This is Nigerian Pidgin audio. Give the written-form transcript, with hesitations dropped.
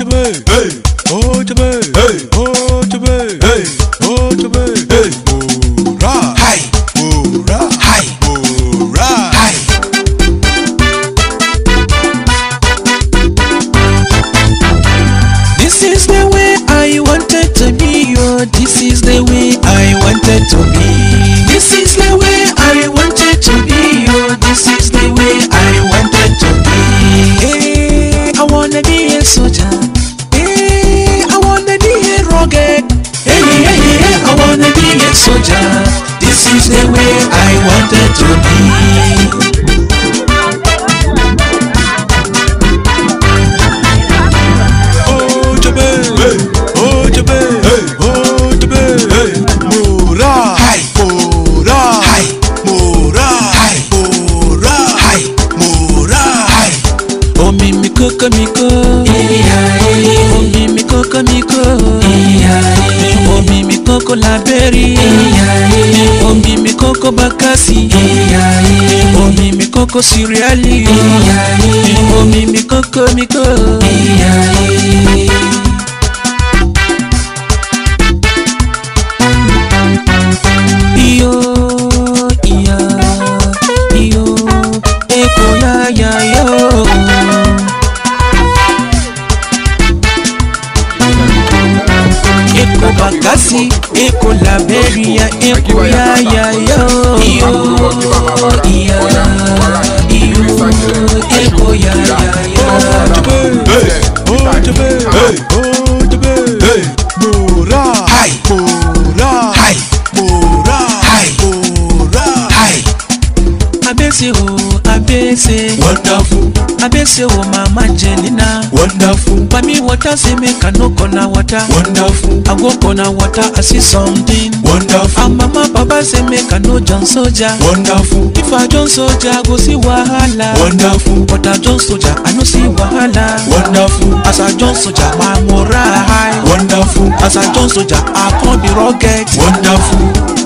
This is the way I wanted to be, oh, this is the way I wanted to be. This is the way I wanted to be, oh, this is the way I wanted to be. Hey, I wanna be a soldier. Hey, I wanna be a rugged. Hey, hey, hey, I wanna be a soldier. This is the way I wanted to be. Miko, omi mi koko miko, omi mi koko laberi, omi mi koko bakasi, omi mi koko siriali, omi mi koko miko. Iyo, eko ya yo. Eko bakasi, eko laberia, eko ya yo. Iyo, eko ya yo. Abese, wonderful. Abese, oh mama Jelina, wonderful. Mami water say make I no corner water, wonderful. I go corner water, I see something, wonderful. And mama papa say make I no John Soldier, wonderful. If I John Soldier, I go see wahala, wonderful. But I John Soldier, I no see wahala, wonderful. As I John Soldier, my morale high, wonderful. As I John Soldier, I can't be rugged, wonderful.